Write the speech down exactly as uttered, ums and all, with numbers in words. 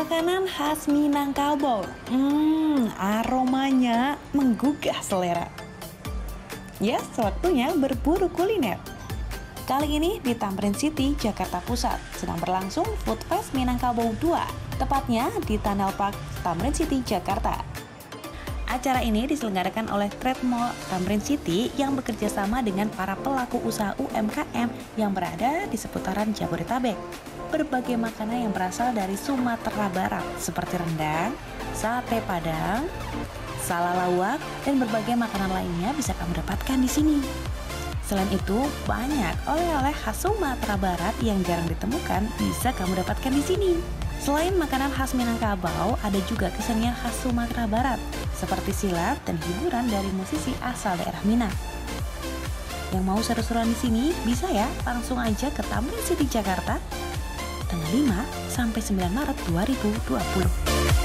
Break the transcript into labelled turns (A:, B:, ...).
A: Makanan khas Minangkabau. Hmm, aromanya menggugah selera. Ya, waktunya berburu kuliner. Kali ini di Tamrin City, Jakarta Pusat, sedang berlangsung Food Fest Minangkabau dua, tepatnya di Tunnel Park, Tamrin City, Jakarta. Acara ini diselenggarakan oleh Trade Mall Tamrin City yang bekerja sama dengan para pelaku usaha U M K M yang berada di seputaran Jabodetabek. Berbagai makanan yang berasal dari Sumatera Barat seperti rendang, sate padang, salalawak, dan berbagai makanan lainnya bisa kamu dapatkan di sini. Selain itu, banyak oleh-oleh khas Sumatera Barat yang jarang ditemukan bisa kamu dapatkan di sini. Selain makanan khas Minangkabau, ada juga kesenian khas Sumatera Barat, seperti silat dan hiburan dari musisi asal daerah Minang. Yang mau seru-seruan di sini, bisa ya langsung aja ke Tamrin City Jakarta, tanggal lima sampai sembilan Maret dua ribu dua puluh.